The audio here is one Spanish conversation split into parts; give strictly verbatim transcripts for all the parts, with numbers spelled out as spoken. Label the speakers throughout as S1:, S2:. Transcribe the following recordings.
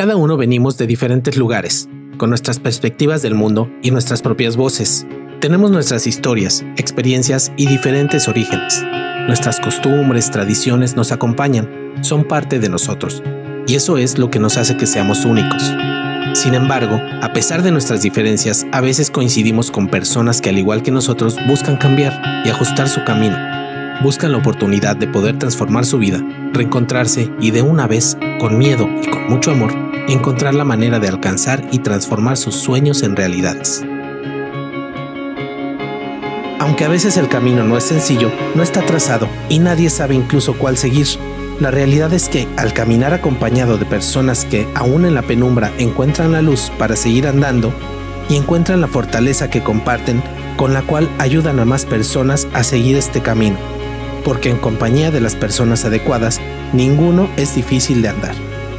S1: Cada uno venimos de diferentes lugares, con nuestras perspectivas del mundo y nuestras propias voces. Tenemos nuestras historias, experiencias y diferentes orígenes. Nuestras costumbres, tradiciones nos acompañan, son parte de nosotros, y eso es lo que nos hace que seamos únicos. Sin embargo, a pesar de nuestras diferencias, a veces coincidimos con personas que al igual que nosotros buscan cambiar y ajustar su camino. Buscan la oportunidad de poder transformar su vida, reencontrarse y de una vez, con miedo y con mucho amor, encontrar la manera de alcanzar y transformar sus sueños en realidades. Aunque a veces el camino no es sencillo, no está trazado y nadie sabe incluso cuál seguir, la realidad es que, al caminar acompañado de personas que, aún en la penumbra, encuentran la luz para seguir andando y encuentran la fortaleza que comparten, con la cual ayudan a más personas a seguir este camino, porque en compañía de las personas adecuadas, ninguno es difícil de andar.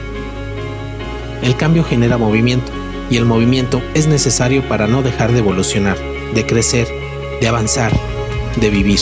S1: El cambio genera movimiento, y el movimiento es necesario para no dejar de evolucionar, de crecer, de avanzar, de vivir.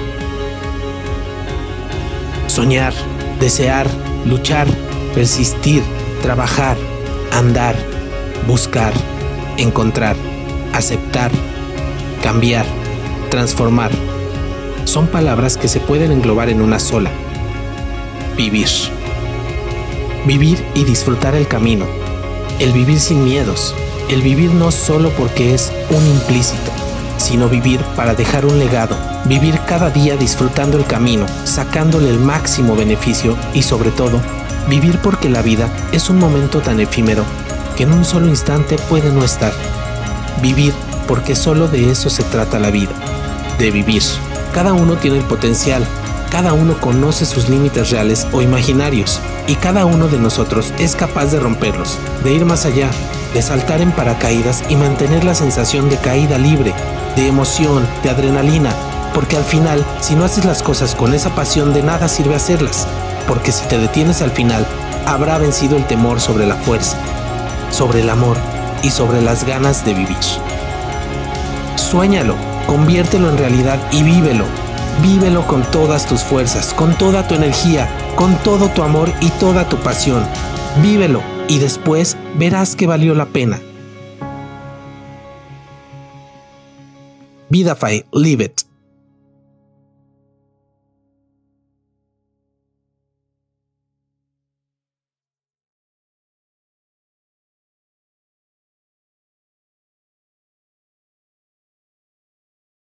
S1: Soñar, desear, luchar, persistir, trabajar, andar, buscar, encontrar, aceptar, cambiar, transformar. Son palabras que se pueden englobar en una sola: vivir. Vivir y disfrutar el camino. El vivir sin miedos. El vivir no solo porque es un implícito, sino vivir para dejar un legado. Vivir cada día disfrutando el camino, sacándole el máximo beneficio y sobre todo, vivir porque la vida es un momento tan efímero que en un solo instante puede no estar. Vivir porque solo de eso se trata la vida, de vivir. Cada uno tiene el potencial, cada uno conoce sus límites reales o imaginarios y cada uno de nosotros es capaz de romperlos, de ir más allá, de saltar en paracaídas y mantener la sensación de caída libre, de emoción, de adrenalina. Porque al final, si no haces las cosas con esa pasión, de nada sirve hacerlas. Porque si te detienes al final, habrá vencido el temor sobre la fuerza, sobre el amor y sobre las ganas de vivir. Suéñalo, conviértelo en realidad y vívelo. Vívelo con todas tus fuerzas, con toda tu energía, con todo tu amor y toda tu pasión. Vívelo y después verás que valió la pena. Vidafy, live it.